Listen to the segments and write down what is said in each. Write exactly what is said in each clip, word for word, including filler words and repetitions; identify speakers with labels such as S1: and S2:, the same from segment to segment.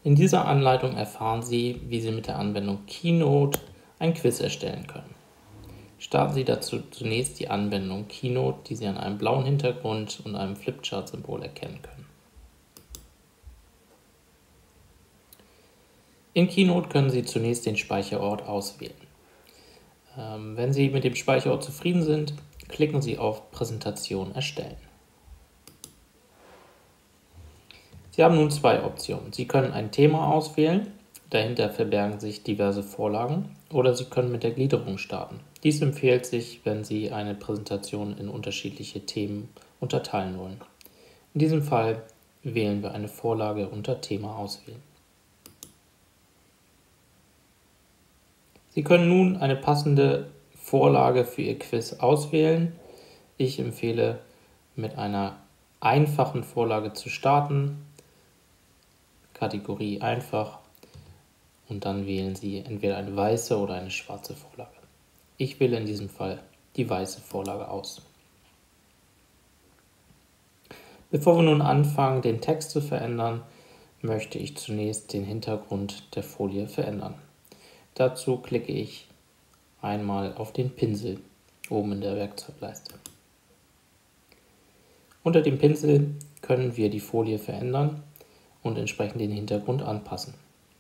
S1: In dieser Anleitung erfahren Sie, wie Sie mit der Anwendung Keynote ein Quiz erstellen können. Starten Sie dazu zunächst die Anwendung Keynote, die Sie an einem blauen Hintergrund und einem Flipchart-Symbol erkennen können. In Keynote können Sie zunächst den Speicherort auswählen. Ähm, wenn Sie mit dem Speicherort zufrieden sind, klicken Sie auf Präsentation erstellen. Sie haben nun zwei Optionen. Sie können ein Thema auswählen, dahinter verbergen sich diverse Vorlagen, oder Sie können mit der Gliederung starten. Dies empfiehlt sich, wenn Sie eine Präsentation in unterschiedliche Themen unterteilen wollen. In diesem Fall wählen wir eine Vorlage unter Thema auswählen. Sie können nun eine passende Vorlage für Ihr Quiz auswählen. Ich empfehle, mit einer einfachen Vorlage zu starten. Kategorie einfach und dann wählen Sie entweder eine weiße oder eine schwarze Vorlage. Ich wähle in diesem Fall die weiße Vorlage aus. Bevor wir nun anfangen, den Text zu verändern, möchte ich zunächst den Hintergrund der Folie verändern. Dazu klicke ich einmal auf den Pinsel oben in der Werkzeugleiste. Unter dem Pinsel können wir die Folie verändern und entsprechend den Hintergrund anpassen.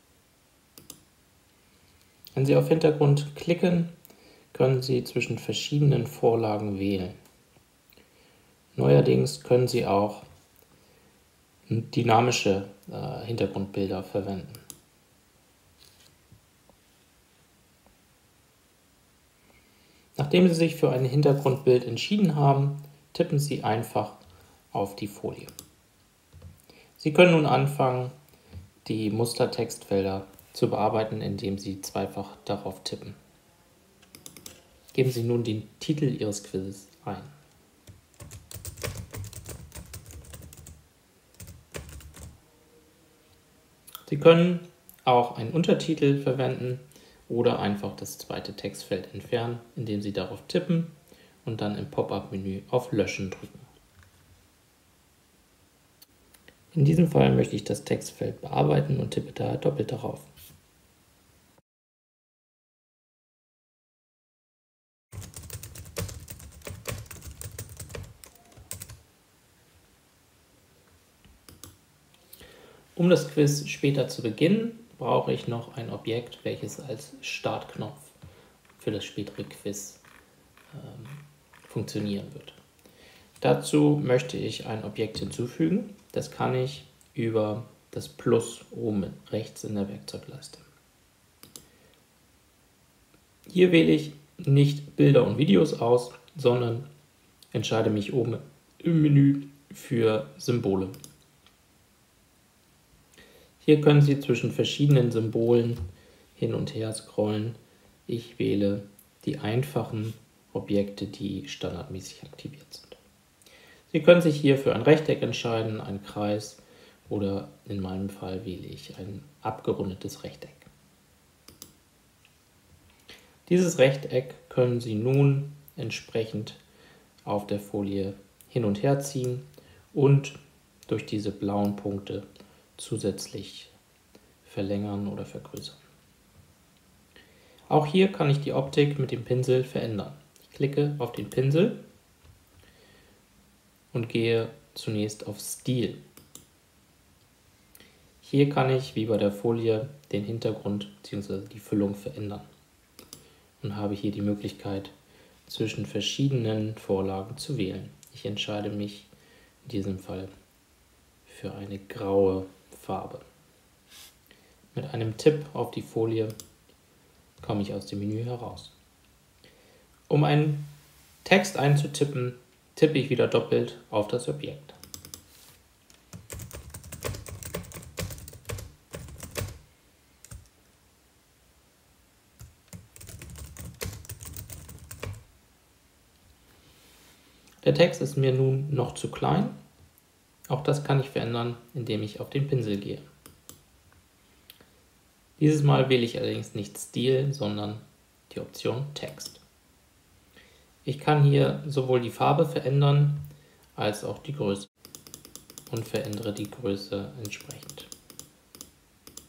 S1: Wenn Sie auf Hintergrund klicken, können Sie zwischen verschiedenen Vorlagen wählen. Neuerdings können Sie auch dynamische äh, Hintergrundbilder verwenden. Nachdem Sie sich für ein Hintergrundbild entschieden haben, tippen Sie einfach auf die Folie. Sie können nun anfangen, die Mustertextfelder zu bearbeiten, indem Sie zweifach darauf tippen. Geben Sie nun den Titel Ihres Quizzes ein. Sie können auch einen Untertitel verwenden oder einfach das zweite Textfeld entfernen, indem Sie darauf tippen und dann im Pop-up-Menü auf Löschen drücken. In diesem Fall möchte ich das Textfeld bearbeiten und tippe daher doppelt darauf. Um das Quiz später zu beginnen, brauche ich noch ein Objekt, welches als Startknopf für das spätere Quiz ähm, funktionieren wird. Dazu möchte ich ein Objekt hinzufügen. Das kann ich über das Plus oben rechts in der Werkzeugleiste. Hier wähle ich nicht Bilder und Videos aus, sondern entscheide mich oben im Menü für Symbole. Hier können Sie zwischen verschiedenen Symbolen hin und her scrollen. Ich wähle die einfachen Objekte, die standardmäßig aktiviert sind. Sie können sich hier für ein Rechteck entscheiden, einen Kreis oder in meinem Fall wähle ich ein abgerundetes Rechteck. Dieses Rechteck können Sie nun entsprechend auf der Folie hin und her ziehen und durch diese blauen Punkte zusätzlich verlängern oder vergrößern. Auch hier kann ich die Optik mit dem Pinsel verändern. Ich klicke auf den Pinsel und gehe zunächst auf Stil. Hier kann ich, wie bei der Folie, den Hintergrund bzw. die Füllung verändern und habe hier die Möglichkeit, zwischen verschiedenen Vorlagen zu wählen. Ich entscheide mich in diesem Fall für eine graue Farbe. Mit einem Tipp auf die Folie komme ich aus dem Menü heraus. Um einen Text einzutippen, tippe ich wieder doppelt auf das Objekt. Der Text ist mir nun noch zu klein. Auch das kann ich verändern, indem ich auf den Pinsel gehe. Dieses Mal wähle ich allerdings nicht Stil, sondern die Option Text. Ich kann hier sowohl die Farbe verändern, als auch die Größe und verändere die Größe entsprechend.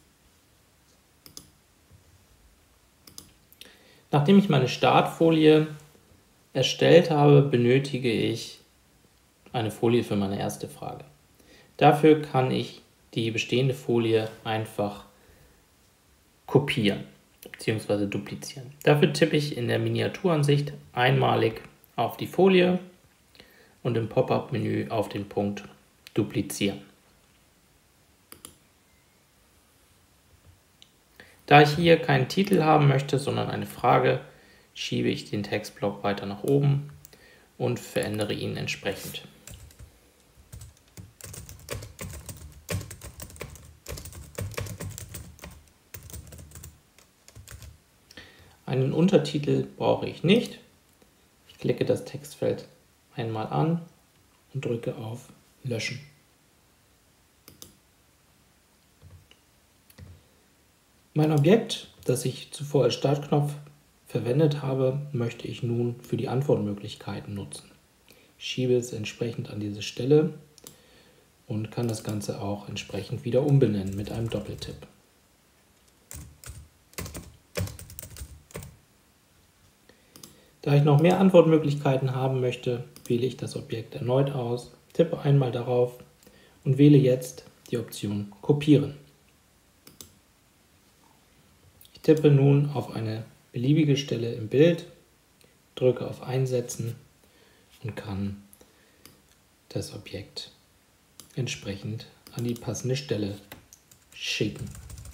S1: Nachdem ich meine Startfolie erstellt habe, benötige ich eine Folie für meine erste Frage. Dafür kann ich die bestehende Folie einfach kopieren bzw. duplizieren. Dafür tippe ich in der Miniaturansicht einmalig auf die Folie und im Pop-up-Menü auf den Punkt Duplizieren. Da ich hier keinen Titel haben möchte, sondern eine Frage, schiebe ich den Textblock weiter nach oben und verändere ihn entsprechend. Einen Untertitel brauche ich nicht. Ich klicke das Textfeld einmal an und drücke auf Löschen. Mein Objekt, das ich zuvor als Startknopf verwendet habe, möchte ich nun für die Antwortmöglichkeiten nutzen. Ich schiebe es entsprechend an diese Stelle und kann das Ganze auch entsprechend wieder umbenennen mit einem Doppeltipp. Da ich noch mehr Antwortmöglichkeiten haben möchte, wähle ich das Objekt erneut aus, tippe einmal darauf und wähle jetzt die Option Kopieren. Ich tippe nun auf eine beliebige Stelle im Bild, drücke auf Einsetzen und kann das Objekt entsprechend an die passende Stelle schicken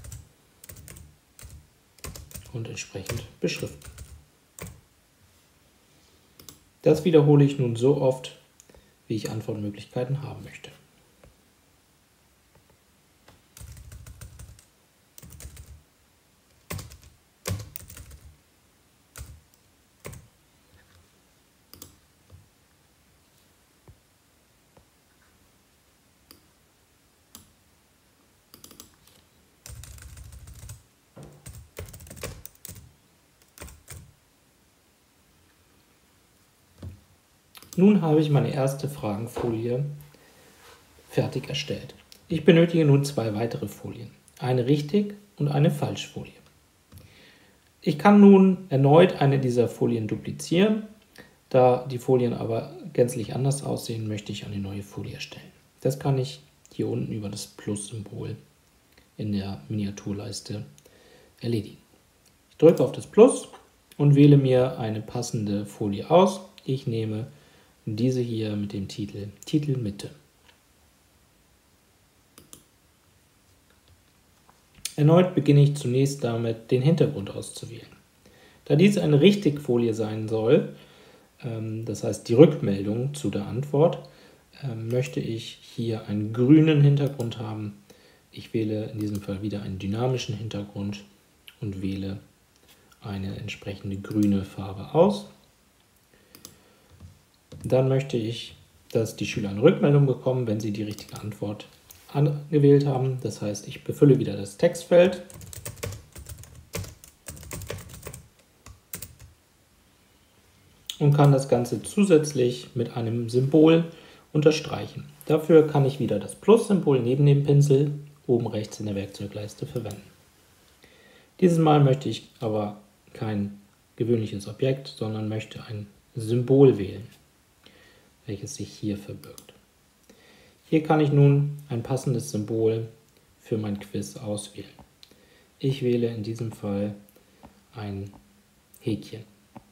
S1: und entsprechend beschriften. Das wiederhole ich nun so oft, wie ich Antwortmöglichkeiten haben möchte. Nun habe ich meine erste Fragenfolie fertig erstellt. Ich benötige nun zwei weitere Folien, eine Richtig- und eine Falschfolie. Ich kann nun erneut eine dieser Folien duplizieren, da die Folien aber gänzlich anders aussehen, möchte ich eine neue Folie erstellen. Das kann ich hier unten über das Plus-Symbol in der Miniaturleiste erledigen. Ich drücke auf das Plus und wähle mir eine passende Folie aus. Ich nehme diese hier mit dem Titel Titel Mitte. Erneut beginne ich zunächst damit, den Hintergrund auszuwählen. Da dies eine Richtigfolie sein soll, ähm, das heißt die Rückmeldung zu der Antwort, ähm, möchte ich hier einen grünen Hintergrund haben. Ich wähle in diesem Fall wieder einen dynamischen Hintergrund und wähle eine entsprechende grüne Farbe aus. Dann möchte ich, dass die Schüler eine Rückmeldung bekommen, wenn sie die richtige Antwort angewählt haben. Das heißt, ich befülle wieder das Textfeld und kann das Ganze zusätzlich mit einem Symbol unterstreichen. Dafür kann ich wieder das Plus-Symbol neben dem Pinsel oben rechts in der Werkzeugleiste verwenden. Dieses Mal möchte ich aber kein gewöhnliches Objekt, sondern möchte ein Symbol wählen, welches sich hier verbirgt. Hier kann ich nun ein passendes Symbol für mein Quiz auswählen. Ich wähle in diesem Fall ein Häkchen.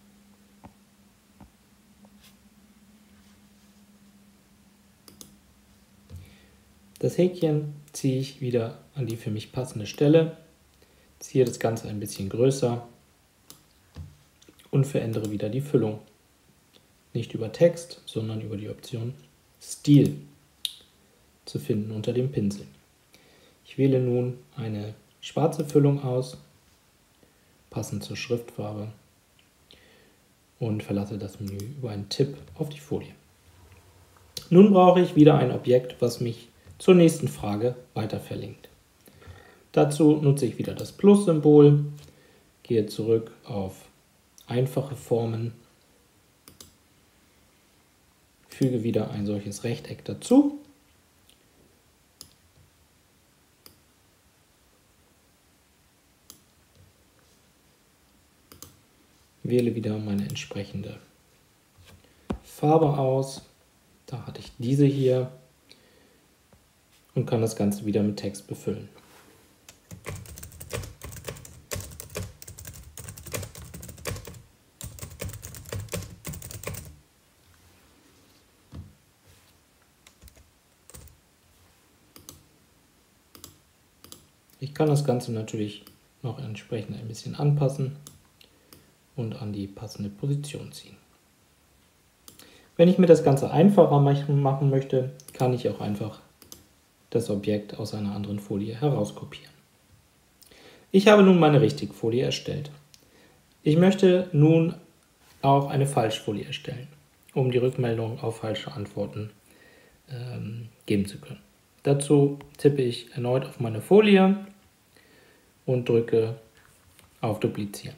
S1: Das Häkchen ziehe ich wieder an die für mich passende Stelle, ziehe das Ganze ein bisschen größer und verändere wieder die Füllung. Nicht über Text, sondern über die Option Stil zu finden unter dem Pinsel. Ich wähle nun eine schwarze Füllung aus, passend zur Schriftfarbe, und verlasse das Menü über einen Tipp auf die Folie. Nun brauche ich wieder ein Objekt, was mich zur nächsten Frage weiter verlinkt. Dazu nutze ich wieder das Plus-Symbol, gehe zurück auf einfache Formen, füge wieder ein solches Rechteck dazu wähle wieder meine entsprechende Farbe aus. Da hatte ich diese hier und kann das Ganze wieder mit Text befüllen. Ich kann das Ganze natürlich noch entsprechend ein bisschen anpassen und an die passende Position ziehen. Wenn ich mir das Ganze einfacher machen möchte, kann ich auch einfach das Objekt aus einer anderen Folie herauskopieren. Ich habe nun meine Richtigfolie erstellt. Ich möchte nun auch eine Falschfolie erstellen, um die Rückmeldung auf falsche Antworten ähm, geben zu können. Dazu tippe ich erneut auf meine Folie und drücke auf Duplizieren.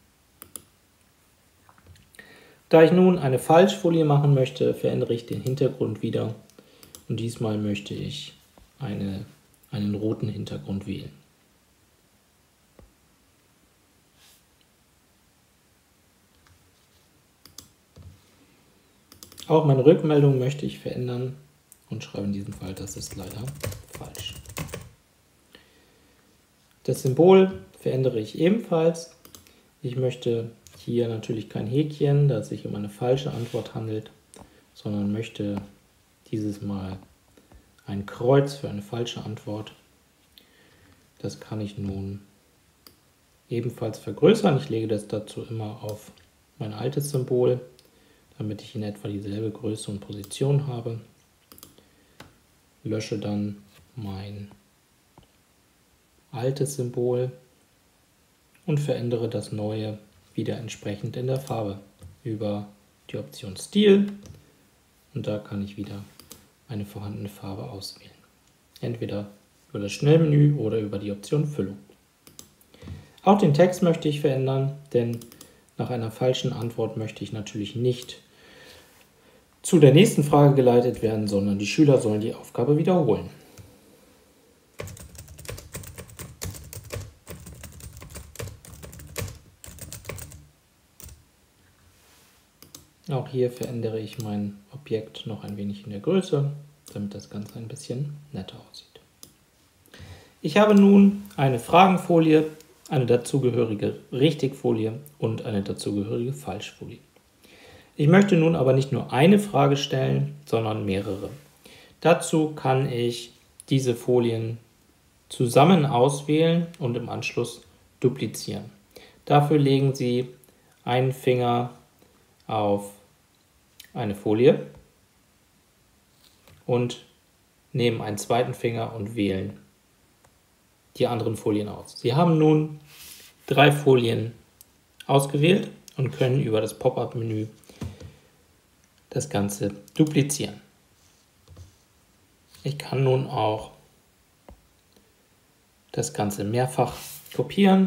S1: Da ich nun eine Falschfolie machen möchte, verändere ich den Hintergrund wieder und diesmal möchte ich eine, einen roten Hintergrund wählen. Auch meine Rückmeldung möchte ich verändern und schreibe in diesem Fall, das ist leider falsch. Das Symbol verändere ich ebenfalls. Ich möchte hier natürlich kein Häkchen, da es sich um eine falsche Antwort handelt, sondern möchte dieses Mal ein Kreuz für eine falsche Antwort. Das kann ich nun ebenfalls vergrößern. Ich lege das dazu immer auf mein altes Symbol, damit ich in etwa dieselbe Größe und Position habe. Lösche dann mein altes Symbol und verändere das neue wieder entsprechend in der Farbe über die Option Stil und da kann ich wieder eine vorhandene Farbe auswählen. Entweder über das Schnellmenü oder über die Option Füllung. Auch den Text möchte ich verändern, denn nach einer falschen Antwort möchte ich natürlich nicht zu der nächsten Frage geleitet werden, sondern die Schüler sollen die Aufgabe wiederholen. Auch hier verändere ich mein Objekt noch ein wenig in der Größe, damit das Ganze ein bisschen netter aussieht. Ich habe nun eine Fragenfolie, eine dazugehörige Richtigfolie und eine dazugehörige Falschfolie. Ich möchte nun aber nicht nur eine Frage stellen, sondern mehrere. Dazu kann ich diese Folien zusammen auswählen und im Anschluss duplizieren. Dafür legen Sie einen Finger auf eine Folie und nehmen einen zweiten Finger und wählen die anderen Folien aus. Sie haben nun drei Folien ausgewählt und können über das Pop-up-Menü das Ganze duplizieren. Ich kann nun auch das Ganze mehrfach kopieren.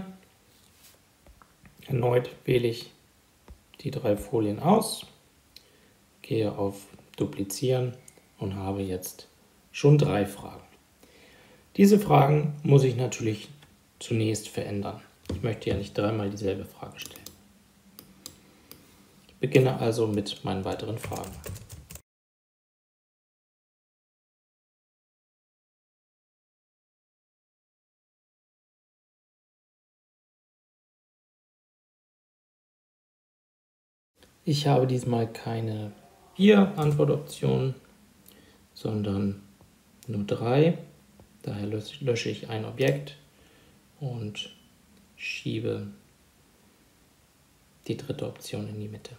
S1: Erneut wähle ich die drei Folien aus, gehe auf Duplizieren und habe jetzt schon drei Fragen. Diese Fragen muss ich natürlich zunächst verändern. Ich möchte ja nicht dreimal dieselbe Frage stellen. Ich beginne also mit meinen weiteren Fragen. Ich habe diesmal keine vier Antwortoptionen, sondern nur drei. Daher lösche ich ein Objekt und schiebe die dritte Option in die Mitte.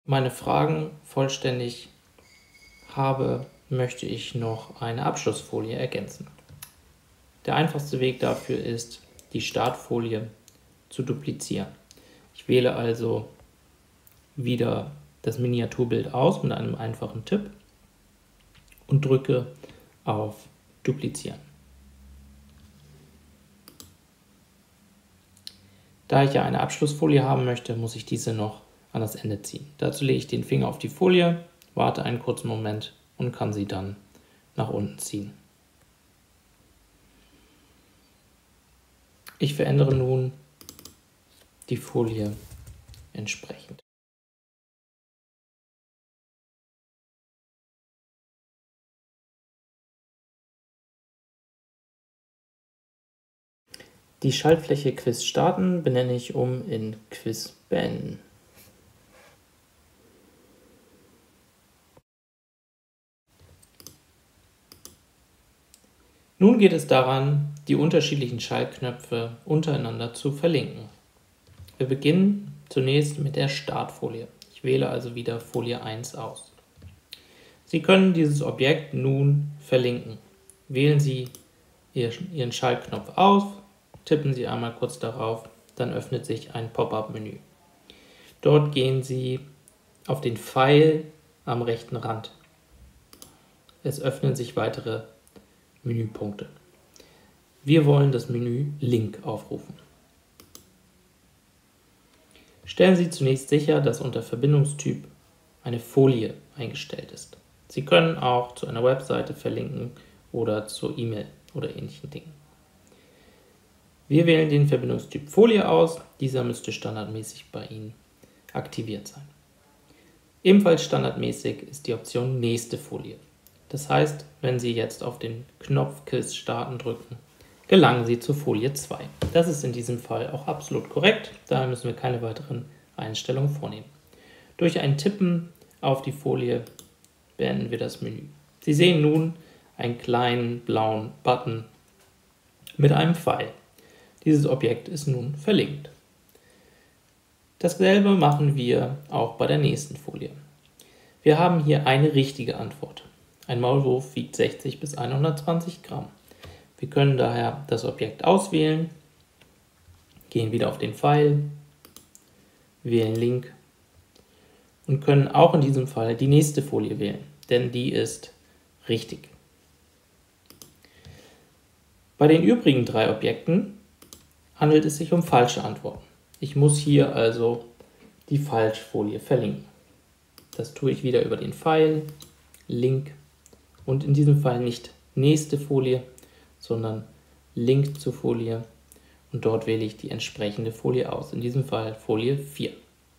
S1: meine Fragen vollständig habe, möchte ich noch eine Abschlussfolie ergänzen. Der einfachste Weg dafür ist, die Startfolie zu duplizieren. Ich wähle also wieder das Miniaturbild aus mit einem einfachen Tipp und drücke auf Duplizieren. Da ich ja eine Abschlussfolie haben möchte, muss ich diese noch an das Ende ziehen. Dazu lege ich den Finger auf die Folie, warte einen kurzen Moment und kann sie dann nach unten ziehen. Ich verändere nun die Folie entsprechend. Die Schaltfläche Quiz starten benenne ich um in Quiz beenden. Nun geht es daran, die unterschiedlichen Schaltknöpfe untereinander zu verlinken. Wir beginnen zunächst mit der Startfolie. Ich wähle also wieder Folie eins aus. Sie können dieses Objekt nun verlinken. Wählen Sie Ihren Schaltknopf aus, tippen Sie einmal kurz darauf, dann öffnet sich ein Pop-up-Menü. Dort gehen Sie auf den Pfeil am rechten Rand. Es öffnen sich weitere Menüpunkte. Wir wollen das Menü Link aufrufen. Stellen Sie zunächst sicher, dass unter Verbindungstyp eine Folie eingestellt ist. Sie können auch zu einer Webseite verlinken oder zur E-Mail oder ähnlichen Dingen. Wir wählen den Verbindungstyp Folie aus. Dieser müsste standardmäßig bei Ihnen aktiviert sein. Ebenfalls standardmäßig ist die Option Nächste Folie. Das heißt, wenn Sie jetzt auf den Knopf Quiz starten drücken, gelangen Sie zur Folie zwei. Das ist in diesem Fall auch absolut korrekt, daher müssen wir keine weiteren Einstellungen vornehmen. Durch ein Tippen auf die Folie beenden wir das Menü. Sie sehen nun einen kleinen blauen Button mit einem Pfeil. Dieses Objekt ist nun verlinkt. Dasselbe machen wir auch bei der nächsten Folie. Wir haben hier eine richtige Antwort. Ein Maulwurf wiegt sechzig bis hundertzwanzig Gramm. Wir können daher das Objekt auswählen, gehen wieder auf den Pfeil, wählen Link und können auch in diesem Fall die nächste Folie wählen, denn die ist richtig. Bei den übrigen drei Objekten handelt es sich um falsche Antworten. Ich muss hier also die Falschfolie verlinken. Das tue ich wieder über den Pfeil, Link und in diesem Fall nicht nächste Folie, sondern Link zur Folie und dort wähle ich die entsprechende Folie aus, in diesem Fall Folie vier.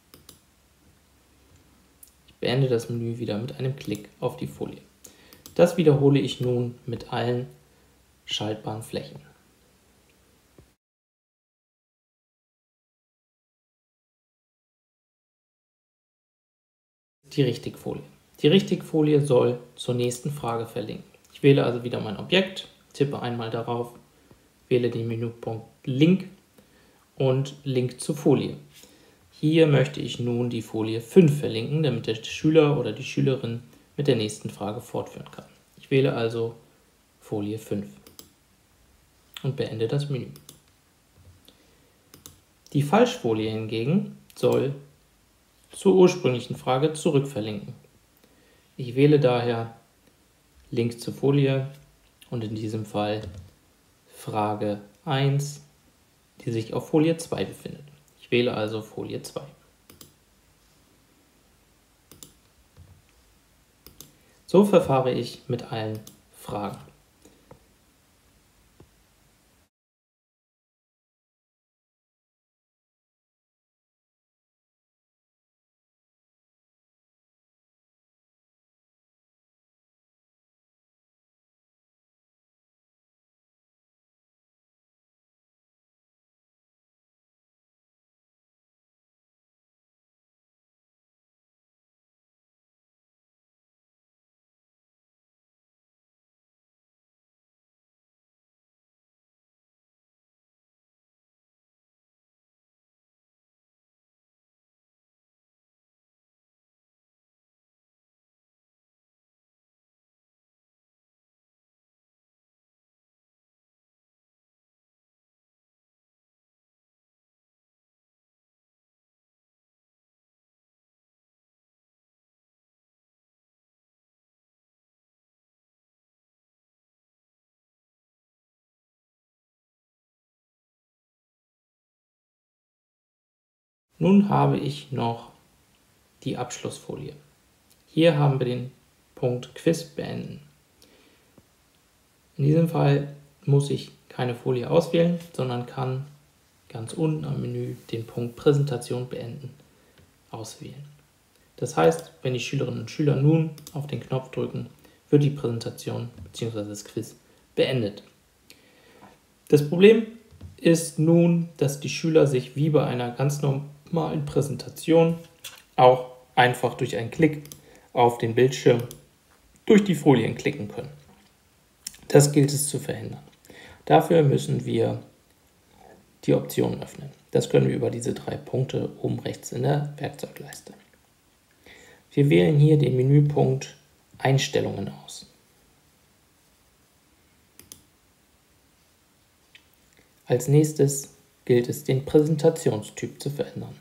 S1: Ich beende das Menü wieder mit einem Klick auf die Folie. Das wiederhole ich nun mit allen schaltbaren Flächen. Die Richtigfolie. Die Richtigfolie soll zur nächsten Frage verlinken. Ich wähle also wieder mein Objekt, tippe einmal darauf, wähle den Menüpunkt Link und Link zur Folie. Hier möchte ich nun die Folie fünf verlinken, damit der Schüler oder die Schülerin mit der nächsten Frage fortführen kann. Ich wähle also Folie fünf und beende das Menü. Die Falschfolie hingegen soll zur ursprünglichen Frage zurückverlinken. Ich wähle daher Link zur Folie und in diesem Fall Frage eins, die sich auf Folie zwei befindet. Ich wähle also Folie zwei. So verfahre ich mit allen Fragen. Nun habe ich noch die Abschlussfolie. Hier haben wir den Punkt Quiz beenden. In diesem Fall muss ich keine Folie auswählen, sondern kann ganz unten am Menü den Punkt Präsentation beenden auswählen. Das heißt, wenn die Schülerinnen und Schüler nun auf den Knopf drücken, wird die Präsentation bzw. das Quiz beendet. Das Problem ist nun, dass die Schüler sich wie bei einer ganz normalen Präsentation auch einfach durch einen Klick auf den Bildschirm durch die Folien klicken können. Das gilt es zu verhindern. Dafür müssen wir die Optionen öffnen. Das können wir über diese drei Punkte oben rechts in der Werkzeugleiste. Wir wählen hier den Menüpunkt Einstellungen aus. Als nächstes gilt es, den Präsentationstyp zu verändern.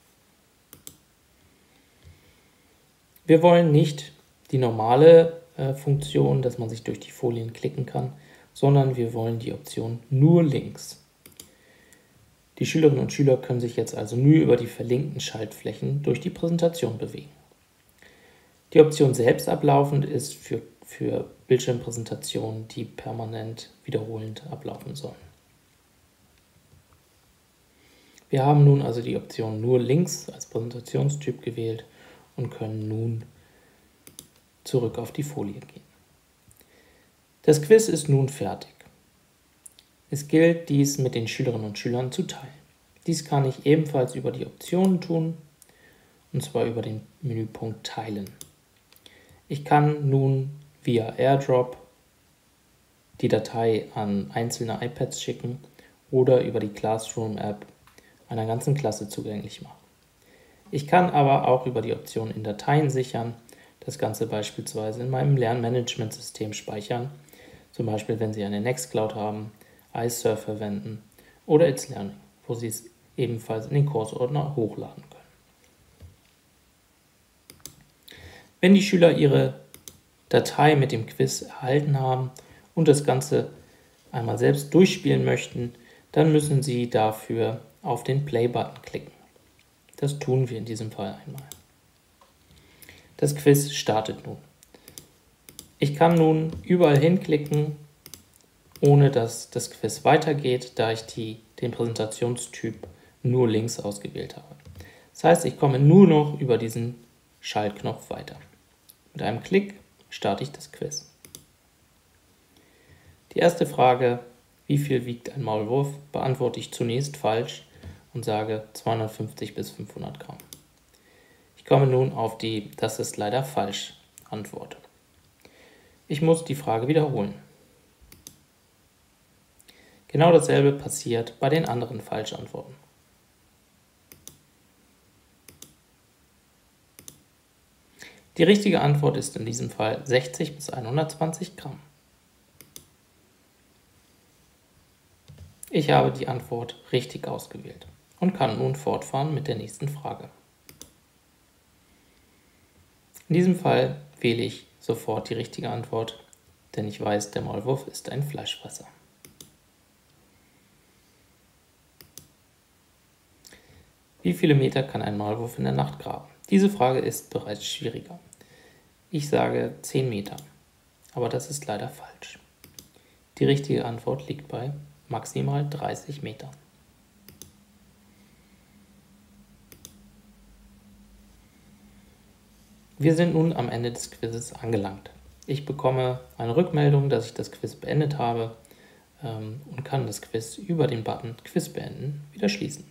S1: Wir wollen nicht die normale äh, Funktion, dass man sich durch die Folien klicken kann, sondern wir wollen die Option nur links. Die Schülerinnen und Schüler können sich jetzt also nur über die verlinkten Schaltflächen durch die Präsentation bewegen. Die Option selbst ablaufend ist für, für Bildschirmpräsentationen, die permanent wiederholend ablaufen sollen. Wir haben nun also die Option nur links als Präsentationstyp gewählt und können nun zurück auf die Folie gehen. Das Quiz ist nun fertig. Es gilt, dies mit den Schülerinnen und Schülern zu teilen. Dies kann ich ebenfalls über die Optionen tun, und zwar über den Menüpunkt Teilen. Ich kann nun via AirDrop die Datei an einzelne iPads schicken oder über die Classroom-App einer ganzen Klasse zugänglich machen. Ich kann aber auch über die Option in Dateien sichern, das Ganze beispielsweise in meinem Lernmanagementsystem speichern, zum Beispiel wenn Sie eine Nextcloud haben, iSurf verwenden oder It's Learning, wo Sie es ebenfalls in den Kursordner hochladen können. Wenn die Schüler ihre Datei mit dem Quiz erhalten haben und das Ganze einmal selbst durchspielen möchten, dann müssen Sie dafür auf den Play-Button klicken. Das tun wir in diesem Fall einmal. Das Quiz startet nun. Ich kann nun überall hinklicken, ohne dass das Quiz weitergeht, da ich die, den Präsentationstyp nur links ausgewählt habe. Das heißt, ich komme nur noch über diesen Schaltknopf weiter. Mit einem Klick starte ich das Quiz. Die erste Frage, wie viel wiegt ein Maulwurf, beantworte ich zunächst falsch und sage zweihundertfünfzig bis fünfhundert Gramm. Ich komme nun auf die "Das ist leider falsch" Antwort. Ich muss die Frage wiederholen. Genau dasselbe passiert bei den anderen Falschantworten. Die richtige Antwort ist in diesem Fall sechzig bis hundertzwanzig Gramm. Ich habe die Antwort richtig ausgewählt und kann nun fortfahren mit der nächsten Frage. In diesem Fall wähle ich sofort die richtige Antwort, denn ich weiß, der Maulwurf ist ein Fleischfresser. Wie viele Meter kann ein Maulwurf in der Nacht graben? Diese Frage ist bereits schwieriger. Ich sage zehn Meter, aber das ist leider falsch. Die richtige Antwort liegt bei maximal dreißig Metern. Wir sind nun am Ende des Quizzes angelangt. Ich bekomme eine Rückmeldung, dass ich das Quiz beendet habe ähm, und kann das Quiz über den Button Quiz beenden wieder schließen.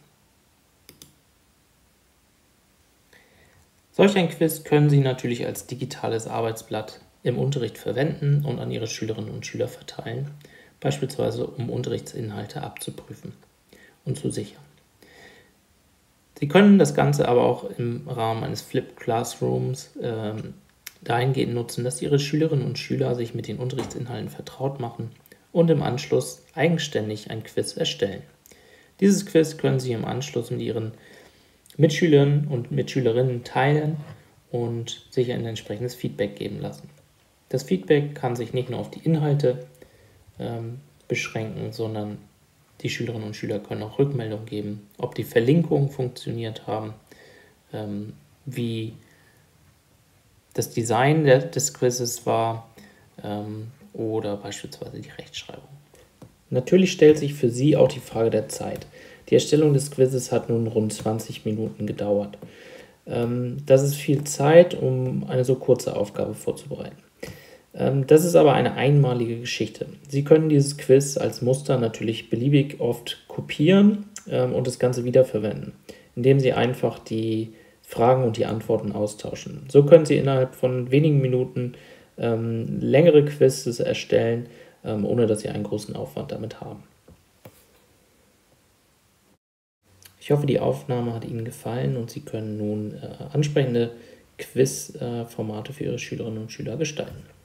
S1: Solch ein Quiz können Sie natürlich als digitales Arbeitsblatt im Unterricht verwenden und an Ihre Schülerinnen und Schüler verteilen, beispielsweise um Unterrichtsinhalte abzuprüfen und zu sichern. Sie können das Ganze aber auch im Rahmen eines Flipped Classrooms ähm, dahingehend nutzen, dass Ihre Schülerinnen und Schüler sich mit den Unterrichtsinhalten vertraut machen und im Anschluss eigenständig ein Quiz erstellen. Dieses Quiz können Sie im Anschluss mit Ihren Mitschülern und Mitschülerinnen teilen und sich ein entsprechendes Feedback geben lassen. Das Feedback kann sich nicht nur auf die Inhalte ähm, beschränken, sondern Die Schülerinnen und Schüler können auch Rückmeldung geben, ob die Verlinkungen funktioniert haben, ähm, wie das Design des Quizzes war ähm, oder beispielsweise die Rechtschreibung. Natürlich stellt sich für Sie auch die Frage der Zeit. Die Erstellung des Quizzes hat nun rund zwanzig Minuten gedauert. Ähm, das ist viel Zeit, um eine so kurze Aufgabe vorzubereiten. Ähm, das ist aber eine einmalige Geschichte. Sie können dieses Quiz als Muster natürlich beliebig oft kopieren ähm, und das Ganze wiederverwenden, indem Sie einfach die Fragen und die Antworten austauschen. So können Sie innerhalb von wenigen Minuten ähm, längere Quizzes erstellen, ähm, ohne dass Sie einen großen Aufwand damit haben. Ich hoffe, die Aufnahme hat Ihnen gefallen und Sie können nun äh, ansprechende Quiz-Formate für Ihre Schülerinnen und Schüler gestalten.